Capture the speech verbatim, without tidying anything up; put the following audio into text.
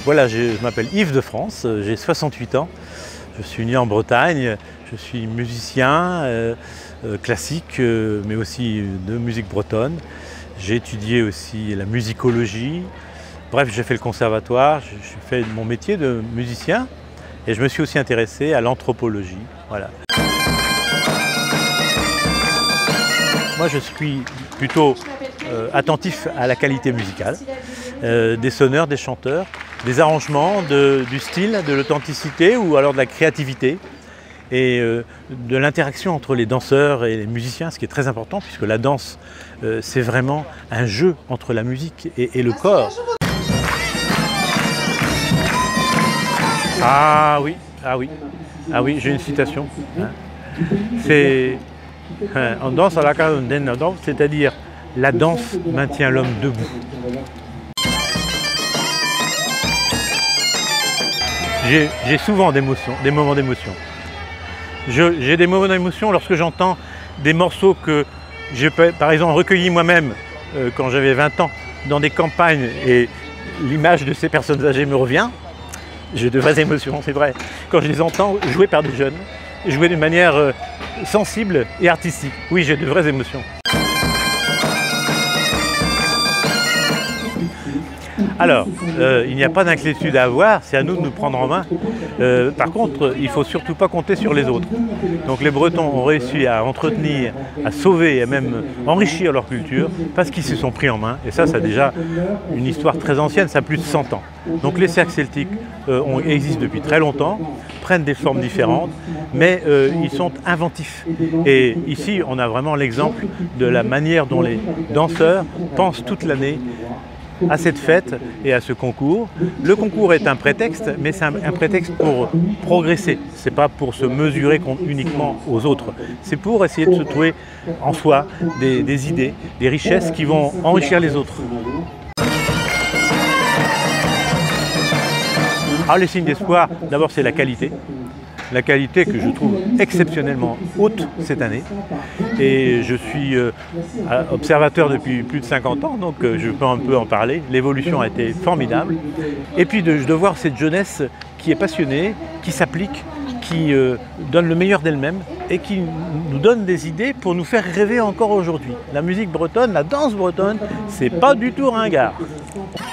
voilà, je, je m'appelle Yves de France, j'ai soixante-huit ans, je suis né en Bretagne, je suis musicien euh, euh, classique, euh, mais aussi de musique bretonne. J'ai étudié aussi la musicologie, bref, j'ai fait le conservatoire, j'ai fait mon métier de musicien et je me suis aussi intéressé à l'anthropologie. Voilà. Moi, je suis plutôt euh, attentif à la qualité musicale, euh, des sonneurs, des chanteurs, des arrangements, de, du style, de l'authenticité ou alors de la créativité et euh, de l'interaction entre les danseurs et les musiciens, ce qui est très important puisque la danse, euh, c'est vraiment un jeu entre la musique et, et le corps. Ah oui, ah oui, ah oui, j'ai une citation. Hein. C'est on danse à la cadence, c'est-à-dire la danse maintient l'homme debout. J'ai souvent d'émotion, des moments d'émotion. J'ai des moments d'émotion lorsque j'entends des morceaux que j'ai par exemple recueillis moi-même euh, quand j'avais vingt ans dans des campagnes et l'image de ces personnes âgées me revient. J'ai de vraies émotions, c'est vrai. Quand je les entends jouer par des jeunes, jouer d'une manière euh, sensible et artistique. Oui, j'ai de vraies émotions. Alors, euh, il n'y a pas d'inquiétude à avoir, c'est à nous de nous prendre en main. Euh, par contre, il ne faut surtout pas compter sur les autres. Donc les Bretons ont réussi à entretenir, à sauver et à même enrichir leur culture parce qu'ils se sont pris en main. Et ça, c'est déjà une histoire très ancienne, ça a plus de cent ans. Donc les cercles celtiques euh, ont, existent depuis très longtemps, prennent des formes différentes, mais euh, ils sont inventifs. Et ici, on a vraiment l'exemple de la manière dont les danseurs pensent toute l'année à cette fête et à ce concours. Le concours est un prétexte, mais c'est un, un prétexte pour progresser. Ce n'est pas pour se mesurer uniquement aux autres. C'est pour essayer de se trouver en soi des, des idées, des richesses qui vont enrichir les autres. Alors les signes d'espoir, d'abord c'est la qualité. La qualité que je trouve exceptionnellement haute cette année. Et je suis euh, observateur depuis plus de cinquante ans, donc euh, je peux un peu en parler. L'évolution a été formidable. Et puis de, de voir cette jeunesse qui est passionnée, qui s'applique, qui euh, donne le meilleur d'elle-même et qui nous donne des idées pour nous faire rêver encore aujourd'hui. La musique bretonne, la danse bretonne, c'est pas du tout ringard.